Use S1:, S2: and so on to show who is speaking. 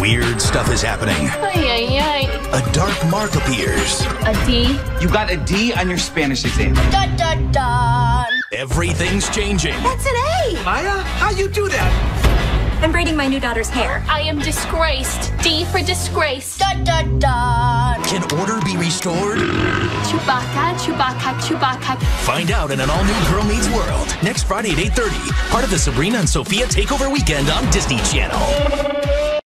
S1: Weird stuff is happening.
S2: Ay, ay, ay.
S1: A dark mark appears.
S2: A D?
S3: You got a D on your Spanish exam.
S4: Dun, dun, dun.
S1: Everything's changing.
S4: That's an A.
S3: Maya, how you do that?
S5: I'm braiding my new daughter's hair.
S2: I am disgraced. D for disgrace.
S4: Dun, dun, dun.
S1: Can order be restored?
S2: Chewbacca, Chewbacca, Chewbacca.
S1: Find out in an all-new Girl Meets World next Friday at 8:30. Part of the Sabrina and Sophia Takeover Weekend on Disney Channel.